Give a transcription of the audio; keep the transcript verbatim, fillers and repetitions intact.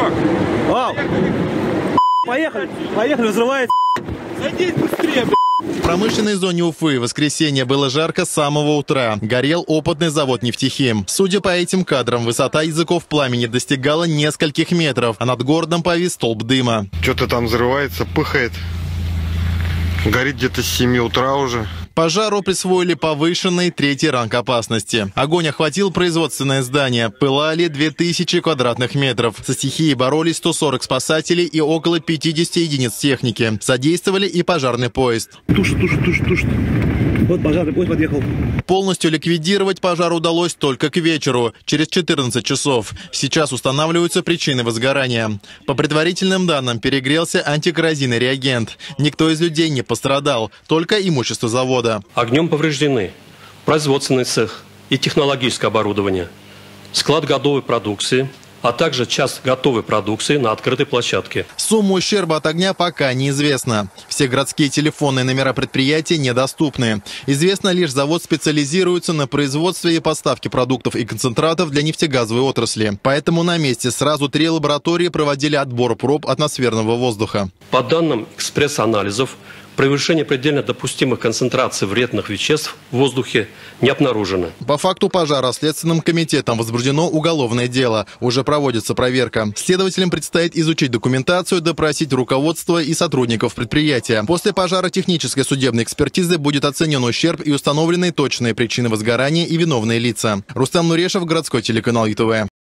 чувак. Вау! Поехали, поехали, взрывается. Садись быстрее, блядь. В промышленной зоне Уфы в воскресенье было жарко с самого утра. Горел опытный завод «Нефтехим». Судя по этим кадрам, высота языков пламени достигала нескольких метров, а над городом повис столб дыма. Что-то там взрывается, пыхает. Горит где-то с семи утра уже. Пожару присвоили повышенный третий ранг опасности. Огонь охватил производственное здание. Пылали две тысячи квадратных метров. Со стихией боролись сто сорок спасателей и около пятидесяти единиц техники. Содействовали и пожарный поезд. Тушит, тушит, тушит, тушит. Вот пожарный поезд подъехал. Полностью ликвидировать пожар удалось только к вечеру, через четырнадцать часов. Сейчас устанавливаются причины возгорания. По предварительным данным, перегрелся антикоррозийный реагент. Никто из людей не пострадал, только имущество завода. Огнем повреждены производственный цех и технологическое оборудование, склад готовой продукции, а также часть готовой продукции на открытой площадке. Сумма ущерба от огня пока неизвестна. Все городские телефонные номера предприятия недоступны. Известно лишь, завод специализируется на производстве и поставке продуктов и концентратов для нефтегазовой отрасли. Поэтому на месте сразу три лаборатории проводили отбор проб атмосферного воздуха. По данным экспресс-анализов, превышение предельно допустимых концентраций вредных веществ в воздухе не обнаружено. По факту пожара Следственным комитетом возбуждено уголовное дело. Уже проводится проверка. Следователям предстоит изучить документацию, допросить руководство и сотрудников предприятия. После пожара технической судебной экспертизы будет оценен ущерб и установлены точные причины возгорания и виновные лица. Рустам Нурешев, городской телеканал ЮТВ.